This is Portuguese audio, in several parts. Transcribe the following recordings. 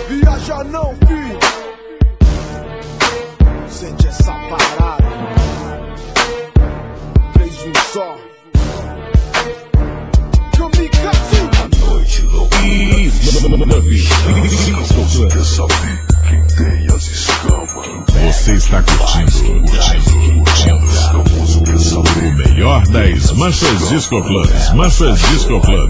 Viaja não, filho. Sente essa parada. 3 de um só. Kamikaze. A noite loucura. Quer saber quem tem as escamas? Você está curtindo o melhor das Manchas Disco Clubs. Manchas Disco Club.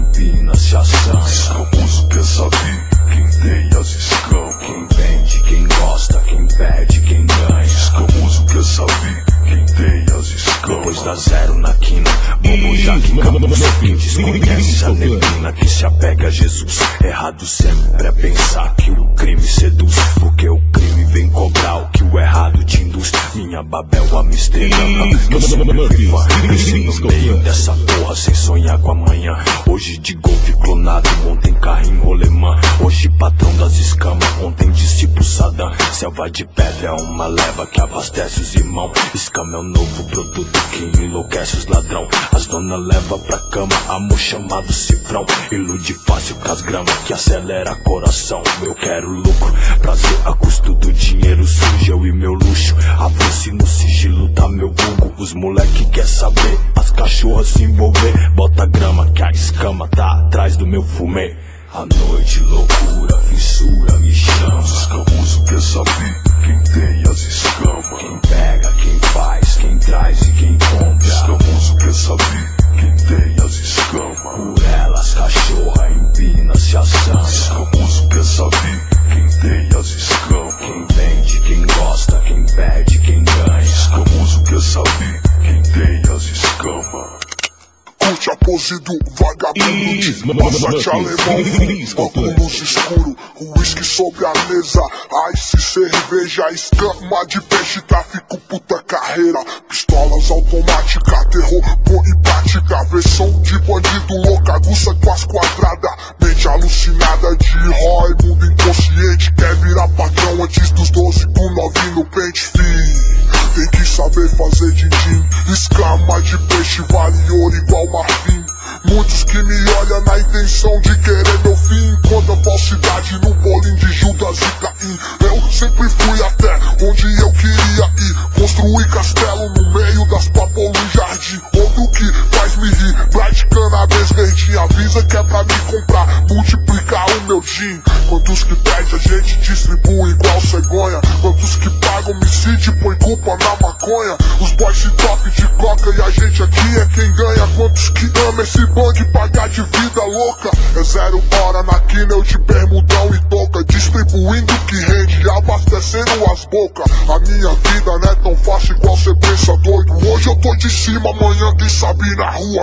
Escamoso quer saber quem tem as escamas? Quem vende, quem gosta, quem perde, quem ganha. Escamoso quer saber quem tem as escamas? Depois dá zero na quina, bobo já que camus. Quem desconhece a neblina que se apega a Jesus. Errado sempre é pensar que o crime seduz, porque o crime vem cobrar o que o errado te induz. Minha Babel Amsterdã, eu sempre fui fã. Cresci no meio dessa porra sem sonhar com amanhã. Hoje de golfe clonado, ontem carrinho rolemã. Hoje patrão das escamas, ontem discípulo Sadam. Selva de pedra é uma leva que abastece os irmãos. Escama é o novo produto que enlouquece os ladrão. As dona leva pra cama amor chamado cifrão. Ilude fácil com as gramas que acelera coração. Eu quero lucro, prazer a custo do dinheiro sujo. Eu e meu luxo, avanço no sigilo da meu vulgo. Os moleque quer saber, as cachorras se envolver. Bota grama que a escama tá atrás do meu fumê. A noite loucura, fissura me chama. Escamoso quer saber quem tem as escamas? Quem pega, quem faz, quem traz e quem compra. Escamoso quer saber quem tem as escamas? Por elas cachorra empina, se assama. Escamoso quer saber quem tem as escamas? Quem vende, quem gosta, quem perde, quem ganha. Escamoso quer saber quem tem as escamas? Curte a pose do vagabundo de Passat alemão. Óculos escuro, uísque sobre a mesa. Ice, cerveja, escama de peixe, tráfico, puta carreira. Pistolas automáticas, terror, bom e prática. Versão de bandido louca, aguça com as quadradas. Mente alucinada de Roy, mundo inconsciente. Quer virar patrão antes dos 12 com 9 no pente, fi. Tem que saber fazer din-din. Escama de peixe vale ouro igual marfim. Muitos que me olham na intenção de querer meu fim. Enquanto falsidade no bolinho de Judas e Caim. Eu sempre fui até onde eu queria ir. Construir castelo no meio das papolas no jardim. Outro que faz me rir, Bright cannabis verdinho. Avisa que é pra me comprar, multiplicar o meu gin. Quantos que pede a gente distribui igual cegonha. Quantos que pagam homicídio e põe culpa na maconha. Os boys se top de coca e a gente aqui é quem ganha. Quantos que ama esse bando pagar de vida louca. É 0 hora na quina, eu de bermudão e touca. Distribuindo o que rende, abastecendo as bocas. A minha vida não é tão fácil igual cê pensa, doido. Hoje eu tô de cima, amanhã quem sabe na rua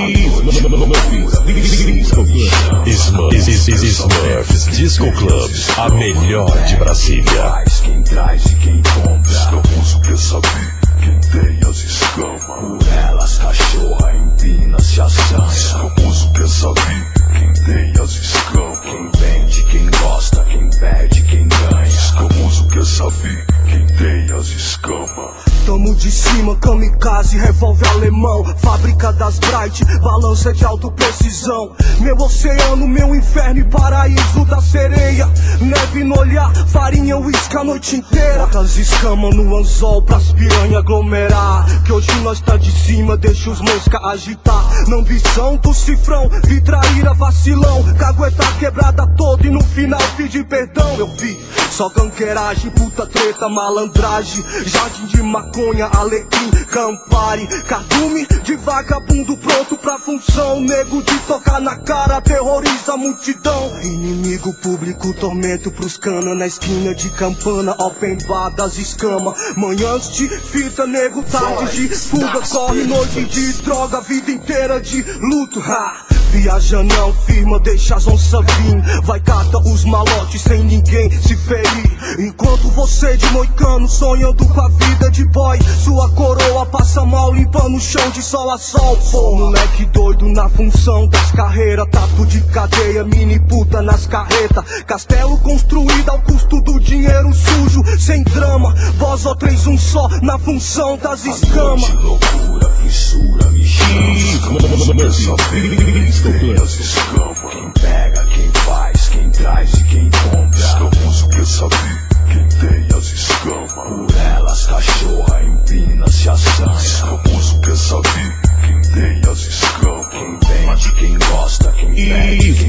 Smurfs Disco Club, a melhor de Brasília. Quem traz e quem compra. Escamoso quer saber quem tem as escamas? Por elas cachorra empina, se assama. Escamoso quer saber quem tem as escamas? Quem vende, quem gosta, quem perde, quem ganha. Escamoso quer saber quem tem as escamas? Tamo de cima, kamikaze, revólver alemão. Fábrica das Bright, balança de alta precisão. Meu oceano, meu inferno e paraíso da sereia. Neve no olhar, farinha, uísque a noite inteira. Bota as escamas no anzol pras piranha aglomerar. Que hoje nós tá de cima, deixa os mosca agitar. Não visão do cifrão, vi traíra, vacilão. Cagueta quebrada toda e no final pedir perdão. Eu vi só gangueiragem, puta treta, malandragem. Jardim de maconha, alecrim, campari. Cardume de vagabundo pronto pra função. Nego de tocar na cara, terroriza a multidão. Inimigo público, tormento pros cana. Na esquina de campana, open bar das escamas. Manhãs de fita, nego, tarde de fuga. Corre noite de droga, vida inteira de luto, ha. Viaja não firma, deixa as onças vir. Vai cata os malotes sem ninguém se ferir. Enquanto você de moicano sonhando com a vida de boy. Sua coroa passa mal limpando o chão de sol a sol. Pô, moleque doido na função das carreiras. Tatu de cadeia, mini puta nas carretas. Castelo construído ao custo do dinheiro sujo. Sem drama, voz ou 3 um só na função das escamas. Loucura, fissura me chama. Escamoso quer saber quem tem as escamas? Quem pega, quem faz, quem traz e quem compra. Escamoso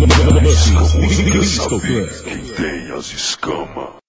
quem ganha. Escamuzo quer saber quem tem as escamas.